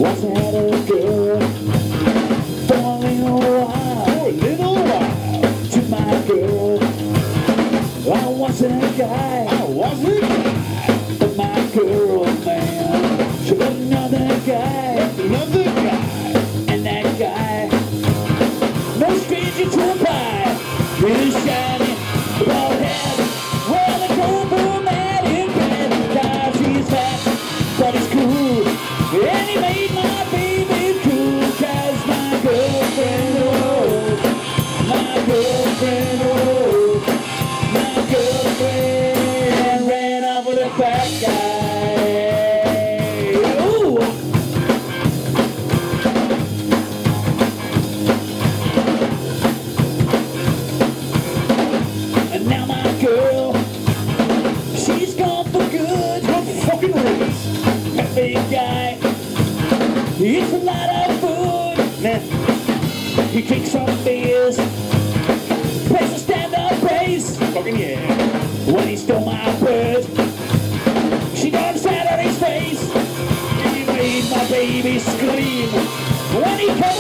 once had a girl for a little while, to my girl. I wasn't a guy, but my girl, man, she got another guy, and that guy, no stranger to a pie, with a shiny bald head. Well, the cobra mad in bed, cause he's fat, but he's cool, and he made my baby cool, cause my girlfriend, oh, my girlfriend, oh, my girlfriend ran off with a fat guy. Ooh. And now my girl, she's gone for good. Good fucking race. That big guy, he eats a lot of food. He drinks some beers, plays a stand-up bass. Fucking yeah. When he stole my bird, she got sad on his face. He made my baby scream when he came